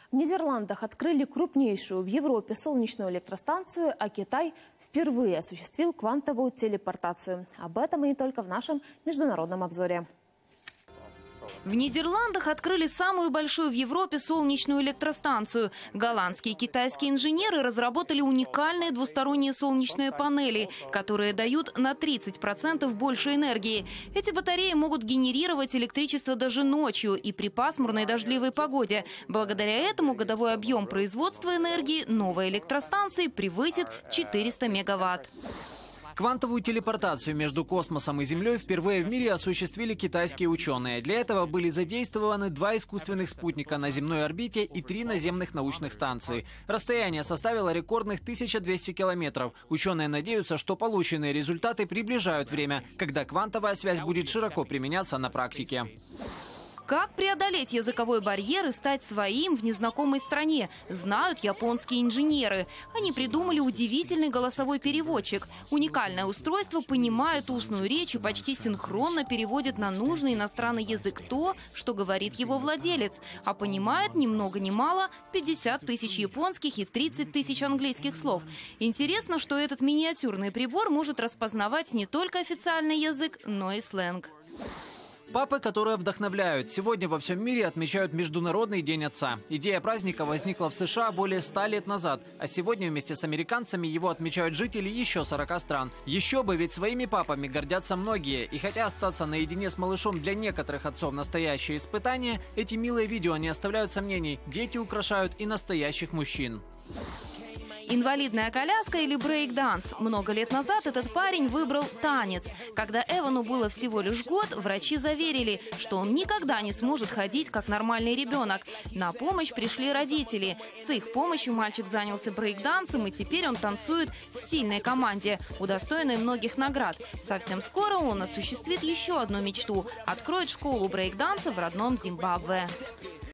В Нидерландах открыли крупнейшую в Европе солнечную электростанцию, а Китай впервые осуществил квантовую телепортацию. Об этом и не только в нашем международном обзоре. В Нидерландах открыли самую большую в Европе солнечную электростанцию. Голландские и китайские инженеры разработали уникальные двусторонние солнечные панели, которые дают на 30% больше энергии. Эти батареи могут генерировать электричество даже ночью и при пасмурной дождливой погоде. Благодаря этому годовой объем производства энергии новой электростанции превысит 400 мегаватт. Квантовую телепортацию между космосом и Землей впервые в мире осуществили китайские ученые. Для этого были задействованы 2 искусственных спутника на земной орбите и 3 наземных научных станции. Расстояние составило рекордных 1200 километров. Ученые надеются, что полученные результаты приближают время, когда квантовая связь будет широко применяться на практике. Как преодолеть языковой барьер и стать своим в незнакомой стране, знают японские инженеры. Они придумали удивительный голосовой переводчик. Уникальное устройство понимает устную речь и почти синхронно переводит на нужный иностранный язык то, что говорит его владелец. А понимает ни много ни мало 50 тысяч японских и 30 тысяч английских слов. Интересно, что этот миниатюрный прибор может распознавать не только официальный язык, но и сленг. Папы, которые вдохновляют. Сегодня во всем мире отмечают Международный день отца. Идея праздника возникла в США более 100 лет назад, а сегодня вместе с американцами его отмечают жители еще 40 стран. Еще бы, ведь своими папами гордятся многие. И хотя остаться наедине с малышом для некоторых отцов настоящее испытание, эти милые видео не оставляют сомнений. Дети украшают и настоящих мужчин. Инвалидная коляска или брейк-данс. Много лет назад этот парень выбрал танец. Когда Эвану было всего лишь год, врачи заверили, что он никогда не сможет ходить как нормальный ребенок. На помощь пришли родители. С их помощью мальчик занялся брейк-дансом, и теперь он танцует в сильной команде, удостоенной многих наград. Совсем скоро он осуществит еще одну мечту – откроет школу брейк-данса в родном Зимбабве.